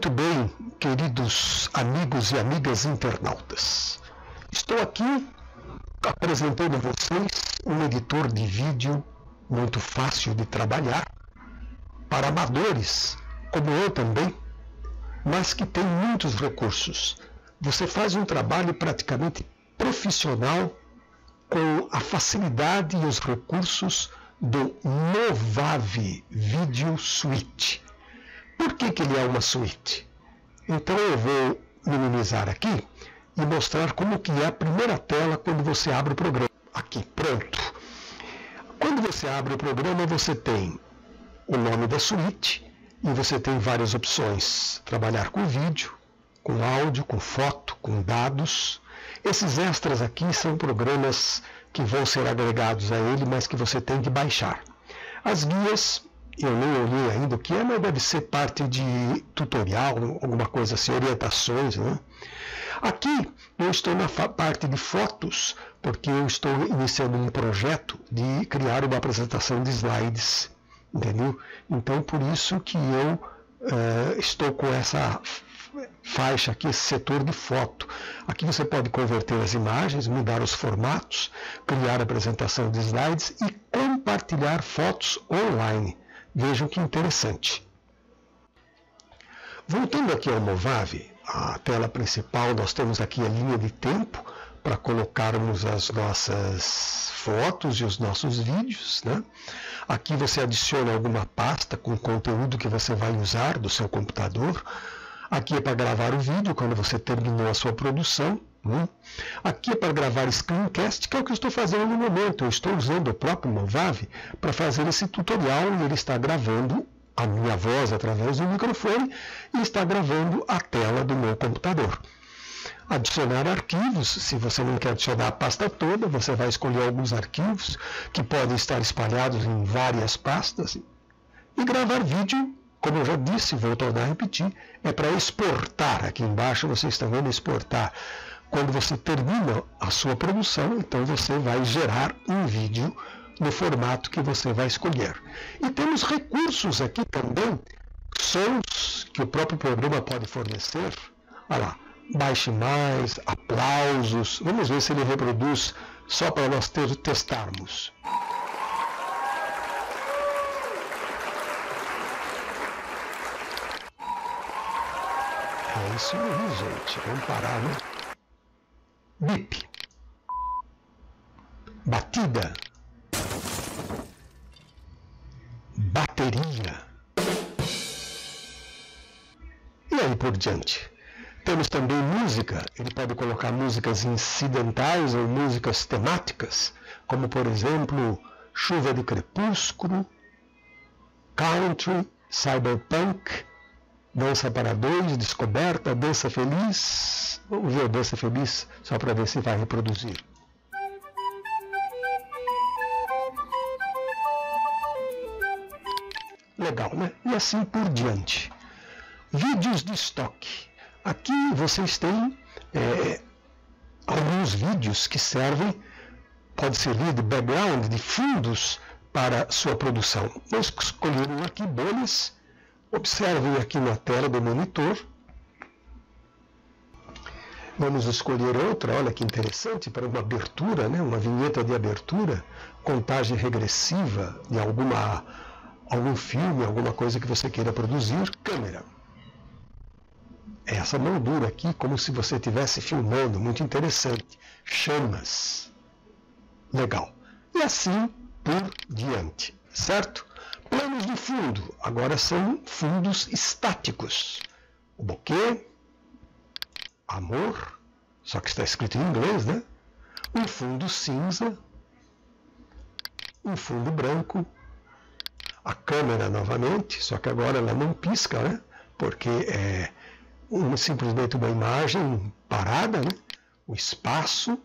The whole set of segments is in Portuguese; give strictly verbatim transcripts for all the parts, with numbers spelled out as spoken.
Muito bem, queridos amigos e amigas internautas. Estou aqui apresentando a vocês um editor de vídeo muito fácil de trabalhar para amadores, como eu também, mas que tem muitos recursos. Você faz um trabalho praticamente profissional com a facilidade e os recursos do Movavi Video Suite. Por que que ele é uma suíte? Então eu vou minimizar aqui e mostrar como que é a primeira tela quando você abre o programa. Aqui, pronto. Quando você abre o programa, você tem o nome da suíte e você tem várias opções. Trabalhar com vídeo, com áudio, com foto, com dados. Esses extras aqui são programas que vão ser agregados a ele, mas que você tem que baixar. As guias, eu nem olhei ainda o que é, mas deve ser parte de tutorial, alguma coisa assim, orientações, né? Aqui eu estou na parte de fotos, porque eu estou iniciando um projeto de criar uma apresentação de slides, entendeu? Então por isso que eu uh, estou com essa faixa aqui, esse setor de foto. Aqui você pode converter as imagens, mudar os formatos, criar a apresentação de slides e compartilhar fotos online. Vejam que interessante. Voltando aqui ao Movavi, a tela principal, nós temos aqui a linha de tempo para colocarmos as nossas fotos e os nossos vídeos, né? Aqui você adiciona alguma pasta com conteúdo que você vai usar do seu computador. Aqui é para gravar o vídeo quando você terminou a sua produção. Né? Aqui é para gravar screencast, que é o que eu estou fazendo no momento. Eu estou usando o próprio Movavi para fazer esse tutorial e ele está gravando a minha voz através do microfone e está gravando a tela do meu computador. Adicionar arquivos, se você não quer adicionar a pasta toda, você vai escolher alguns arquivos que podem estar espalhados em várias pastas. E gravar vídeo, como eu já disse, vou tornar a repetir, é para exportar. Aqui embaixo você está vendo exportar. Quando você termina a sua produção, então você vai gerar um vídeo no formato que você vai escolher. E temos recursos aqui também, sons que o próprio programa pode fornecer. Olha lá, baixe mais, aplausos. Vamos ver se ele reproduz só para nós ter, testarmos. É isso aí, gente. Vamos parar, né? Bip. Batida. Bateria. E aí por diante. Temos também música. Ele pode colocar músicas incidentais ou músicas temáticas, como por exemplo, Chuva de Crepúsculo, Country, Cyberpunk, Dança para Dois, Descoberta, Dança Feliz. Vamos ver a Dança Feliz, só para ver se vai reproduzir. Legal, né? E assim por diante. Vídeos de estoque. Aqui vocês têm é, alguns vídeos que servem, pode servir de background, de fundos para sua produção. Nós escolhemos aqui bolhas. Observem aqui na tela do monitor. Vamos escolher outra, olha que interessante, para uma abertura, né? Uma vinheta de abertura, contagem regressiva de alguma, algum filme, alguma coisa que você queira produzir. Câmera. Essa moldura aqui, como se você estivesse filmando, muito interessante. Chamas. Legal. E assim por diante, certo? Planos de fundo, agora são fundos estáticos. O buquê, amor, só que está escrito em inglês, né? Um fundo cinza, um fundo branco, a câmera novamente, só que agora ela não pisca, né? Porque é um, simplesmente uma imagem parada, né? O espaço,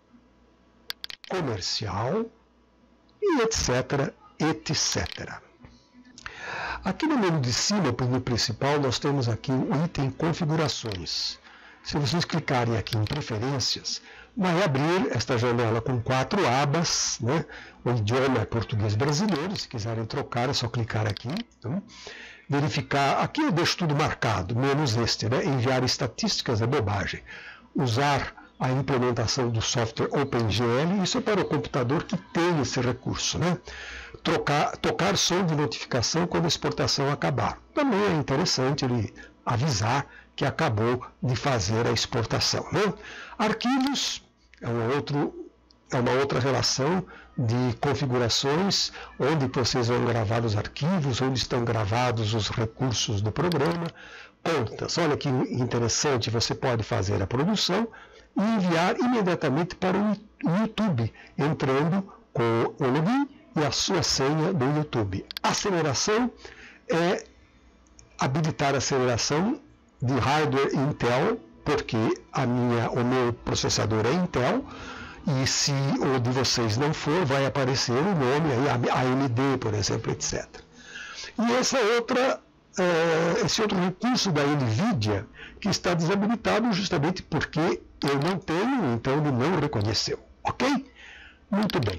comercial e etc, etcétera. Aqui no menu de cima, no principal, nós temos aqui o item configurações. Se vocês clicarem aqui em preferências, vai abrir esta janela com quatro abas, né? O idioma é português brasileiro, se quiserem trocar é só clicar aqui. Então, verificar, aqui eu deixo tudo marcado, menos este, né? Enviar estatísticas é bobagem. Usar a implementação do software OpenGL, isso é para o computador que tem esse recurso, né? Trocar, tocar som de notificação quando a exportação acabar. Também é interessante ele avisar que acabou de fazer a exportação, né? Arquivos é, um outro, é uma outra relação de configurações, onde vocês vão gravar os arquivos, onde estão gravados os recursos do programa. Contas, olha que interessante, você pode fazer a produção e enviar imediatamente para o YouTube, entrando com o login e a sua senha do YouTube. Aceleração é habilitar a aceleração de hardware Intel, porque a minha, o meu processador é Intel, e se o de vocês não for, vai aparecer o nome aí, A M D, por exemplo, etcétera. E essa outra, uh, esse outro recurso da NVIDIA, que está desabilitado justamente porque eu não tenho, então ele não reconheceu. Ok? Muito bem.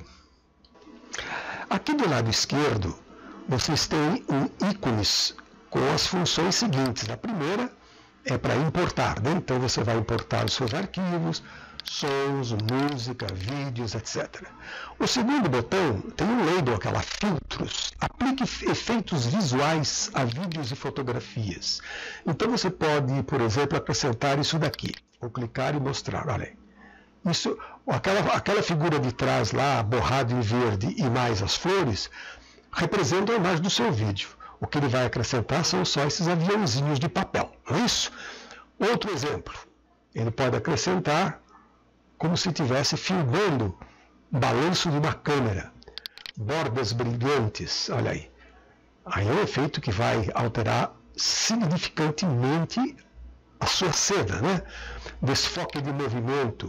Aqui do lado esquerdo, vocês têm um ícones com as funções seguintes. A primeira é para importar, né? Então você vai importar os seus arquivos, sons, música, vídeos, etcétera. O segundo botão tem um label, aquela filtros. Aplique efeitos visuais a vídeos e fotografias. Então você pode, por exemplo, acrescentar isso daqui. Vou clicar e mostrar, olha aí. Isso, aquela, aquela figura de trás lá, borrado em verde e mais as flores, representa a imagem do seu vídeo. O que ele vai acrescentar são só esses aviãozinhos de papel, não é isso? Outro exemplo, ele pode acrescentar como se estivesse filmando balanço de uma câmera, bordas brilhantes, olha aí. Aí é um efeito que vai alterar significantemente a sua cena, né? Desfoque de movimento.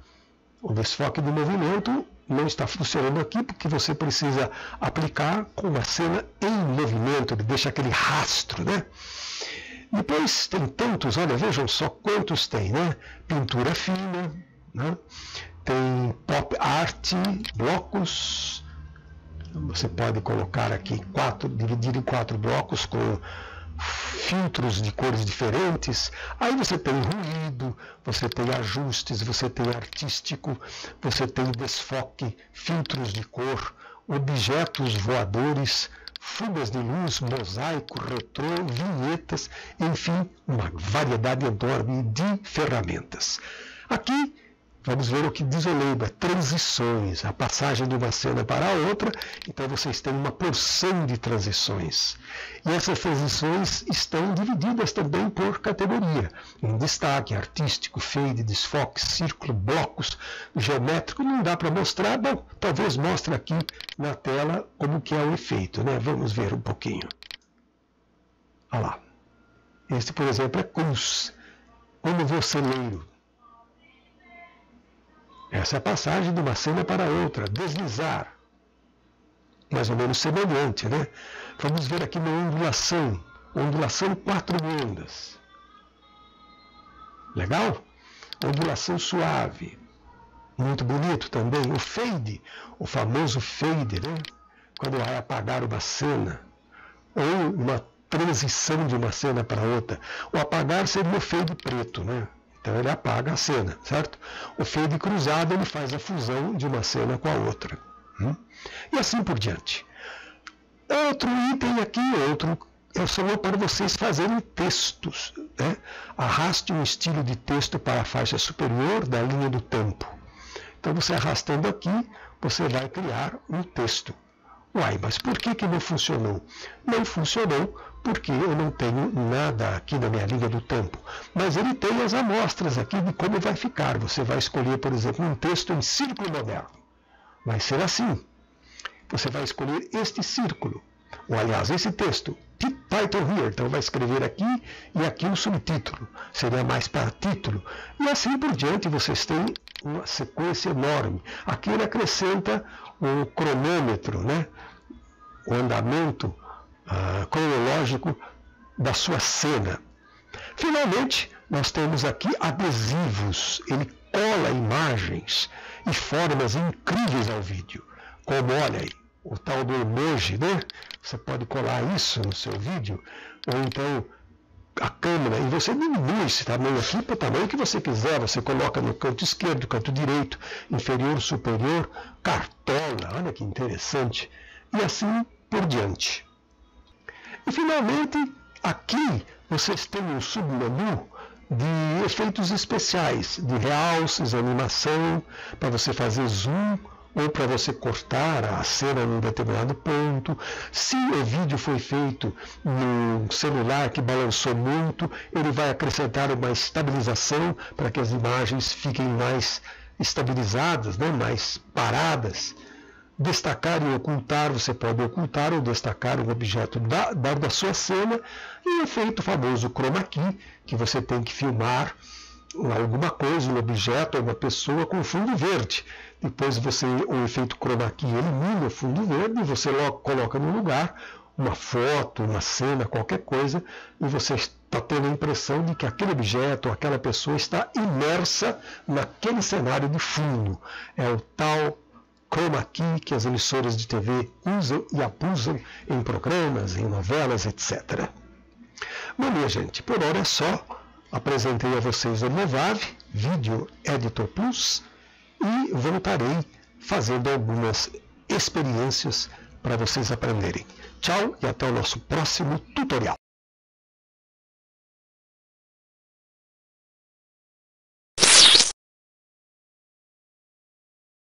O desfoque de movimento não está funcionando aqui porque você precisa aplicar com uma cena em movimento, ele deixa aquele rastro, né? Depois tem tantos, olha, vejam só quantos tem, né? Pintura fina, né? Tem pop art, blocos. Você pode colocar aqui quatro, dividir em quatro blocos com filtros de cores diferentes. Aí você tem ruído, você tem ajustes, você tem artístico, você tem desfoque, filtros de cor, objetos voadores, fugas de luz, mosaico, retrô, vinhetas, enfim, uma variedade enorme de ferramentas. Aqui vamos ver o que diz o label, transições, a passagem de uma cena para a outra. Então vocês têm uma porção de transições. E essas transições estão divididas também por categoria. Em destaque, artístico, fade, desfoque, círculo, blocos, geométrico. Não dá para mostrar, bom, talvez mostre aqui na tela como que é o efeito, né? Vamos ver um pouquinho. Olha lá. Este, por exemplo, é cruz. Como voceleiro. Essa é a passagem de uma cena para outra, deslizar. Mais ou menos semelhante, né? Vamos ver aqui na ondulação. Ondulação quatro ondas. Legal? Ondulação suave. Muito bonito também. O fade, o famoso fade, né? Quando vai apagar uma cena. Ou uma transição de uma cena para outra. O apagar seria o fade preto, né? Então ele apaga a cena, certo? O fade cruzado ele faz a fusão de uma cena com a outra. Hum? E assim por diante. Outro item aqui, outro, é só para vocês fazerem textos. Né? Arraste um estilo de texto para a faixa superior da linha do tempo. Então você arrastando aqui, você vai criar um texto. Uai, mas por que que não funcionou? Não funcionou porque eu não tenho nada aqui na minha linha do tempo. Mas ele tem as amostras aqui de como vai ficar. Você vai escolher, por exemplo, um texto em círculo moderno. Vai ser assim. Você vai escolher este círculo. Ou, aliás, esse texto. Title here. Então vai escrever aqui e aqui um subtítulo. Seria mais para título. E assim por diante vocês têm uma sequência enorme. Aqui ele acrescenta um cronômetro, né? O andamento uh, cronológico da sua cena. Finalmente, nós temos aqui adesivos. Ele cola imagens e formas incríveis ao vídeo. Como, olha aí, o tal do emoji, né? Você pode colar isso no seu vídeo, ou então a câmera, e você diminui esse tamanho aqui para o tamanho que você quiser. Você coloca no canto esquerdo, canto direito, inferior, superior, cartola, olha que interessante, e assim por diante. E finalmente, aqui vocês têm um submenu de efeitos especiais, de realces, animação, para você fazer zoom, ou para você cortar a cena em um determinado ponto. Se o vídeo foi feito num celular que balançou muito, ele vai acrescentar uma estabilização para que as imagens fiquem mais estabilizadas, né? Mais paradas. Destacar e ocultar, você pode ocultar ou destacar um objeto da, da, da sua cena, e o efeito famoso chroma key, que você tem que filmar alguma coisa, um objeto ou uma pessoa com fundo verde. Depois você, o efeito chroma key elimina o fundo verde e você logo coloca no lugar uma foto, uma cena, qualquer coisa, e você está tendo a impressão de que aquele objeto ou aquela pessoa está imersa naquele cenário de fundo. É o tal chroma key que as emissoras de T V usam e abusam em programas, em novelas, etcétera. Bom, minha gente, por hora é só. Apresentei a vocês o Movav Video Editor Plus e voltarei fazendo algumas experiências para vocês aprenderem. Tchau e até o nosso próximo tutorial.